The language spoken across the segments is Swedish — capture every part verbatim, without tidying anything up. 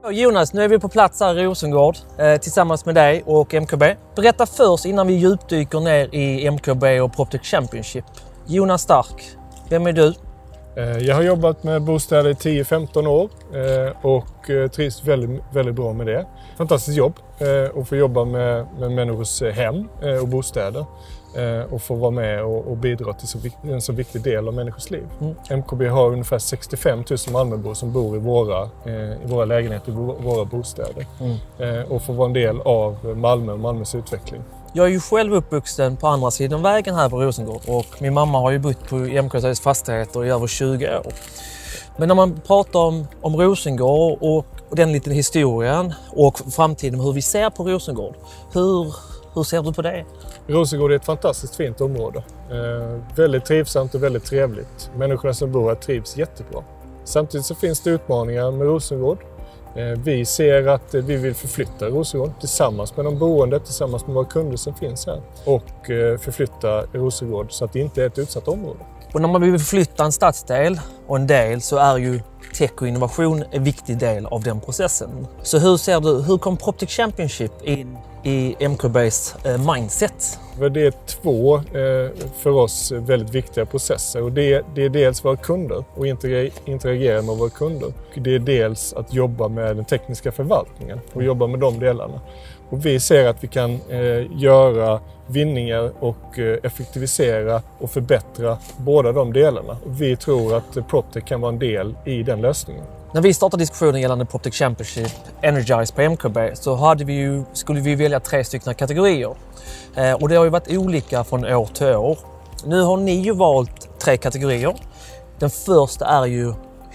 Jonas, nu är vi på plats här i Rosengård eh, tillsammans med dig och M K B. Berätta först innan vi djupdyker ner i M K B och PropTech Championship. Jonas Stark, vem är du? Jag har jobbat med bostäder i tio femton år och trivs väldigt, väldigt bra med det. Fantastiskt jobb att få jobba med, med människors hem och bostäder och få vara med och, och bidra till så, en så viktig del av människors liv. Mm. M K B har ungefär sextiofem tusen Malmöbor som bor i våra, i våra lägenheter, i våra bostäder mm. och få vara en del av Malmö och Malmös utveckling. Jag är ju själv uppvuxen på andra sidan vägen här på Rosengård och min mamma har ju bott på M K B:s fastigheter i över tjugo år. Men när man pratar om, om Rosengård och, och den lite historien och framtiden, hur vi ser på Rosengård, hur, hur ser du på det? Rosengård är ett fantastiskt fint område. Eh, väldigt trivsamt och väldigt trevligt. Människorna som bor här trivs jättebra. Samtidigt så finns det utmaningar med Rosengård. Vi ser att vi vill förflytta Rosengård tillsammans med de boende, tillsammans med våra kunder som finns här och förflytta Rosengård så att det inte är ett utsatt område. Och när man vill förflytta en stadsdel och en del så är ju tech och innovation en viktig del av den processen. Så hur ser du, hur kom PropTech Championship in i M K B:s mindset? Det är två för oss väldigt viktiga processer och det, det är dels våra kunder och interagera med våra kunder. Det är dels att jobba med den tekniska förvaltningen och jobba med de delarna. Och vi ser att vi kan eh, göra vinningar och eh, effektivisera och förbättra båda de delarna. Och vi tror att PropTech kan vara en del i den lösningen. När vi startade diskussionen gällande PropTech Championship Energize på M K B så hade vi ju, skulle vi välja tre stycken kategorier. Eh, och det har ju varit olika från år till år. Nu har ni ju valt tre kategorier. Den första är ju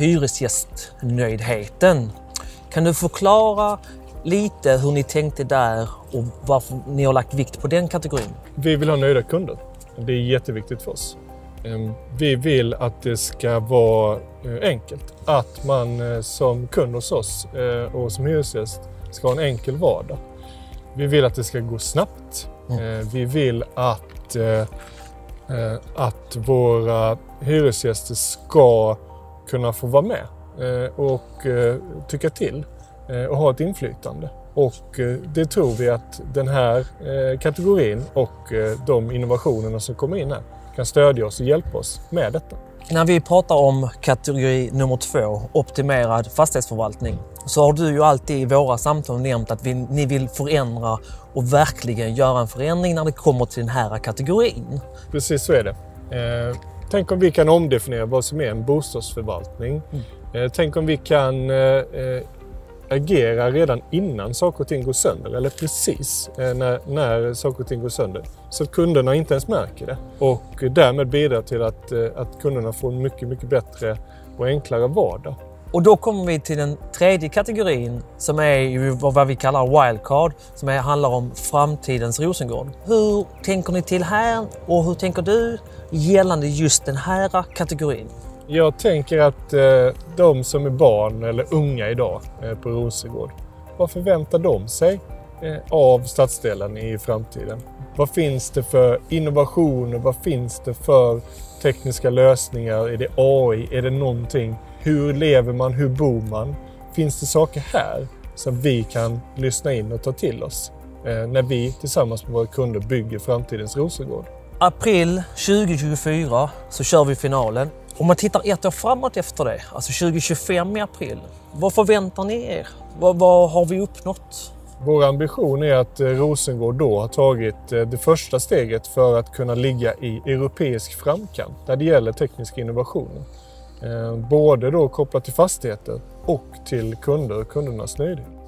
hyresgästnöjdheten. Kan du förklara lite hur ni tänkte där och varför ni har lagt vikt på den kategorin? Vi vill ha nöjda kunder. Det är jätteviktigt för oss. Vi vill att det ska vara enkelt. Att man som kund hos oss och som hyresgäst ska ha en enkel vardag. Vi vill att det ska gå snabbt. Mm. Vi vill att, att våra hyresgäster ska kunna få vara med och tycka till och ha ett inflytande. Och det tror vi att den här kategorin och de innovationerna som kommer in här kan stödja oss och hjälpa oss med detta. När vi pratar om kategori nummer två, optimerad fastighetsförvaltning, så har du ju alltid i våra samtal nämnt att vi, ni vill förändra och verkligen göra en förändring när det kommer till den här kategorin. Precis så är det. Eh, tänk om vi kan omdefiniera vad som är en bostadsförvaltning. Mm. Eh, tänk om vi kan eh, agera redan innan saker och ting går sönder eller precis eh, när, när saker och ting går sönder så att kunderna inte ens märker det och därmed bidrar till att, eh, att kunderna får en mycket, mycket bättre och enklare vardag. Och då kommer vi till den tredje kategorin som är ju vad vi kallar wildcard, som är, handlar om framtidens Rosengård. Hur tänker ni till här och hur tänker du gällande just den här kategorin? Jag tänker att eh, de som är barn eller unga idag eh, på Rosengård, vad förväntar de sig eh, av stadsdelen i framtiden? Vad finns det för innovationer? Vad finns det för tekniska lösningar? Är det A I? Är det någonting? Hur lever man? Hur bor man? Finns det saker här som vi kan lyssna in och ta till oss eh, när vi tillsammans med våra kunder bygger framtidens Rosengård? April tjugo tjugofyra så kör vi finalen. Om man tittar ett år framåt efter det, alltså tjugo tjugofem i april, vad förväntar ni er? Vad, vad har vi uppnått? Vår ambition är att Rosengård då har tagit det första steget för att kunna ligga i europeisk framkant när det gäller teknisk innovation. Både då kopplat till fastigheter och till kunder och kundernas nöjdhet.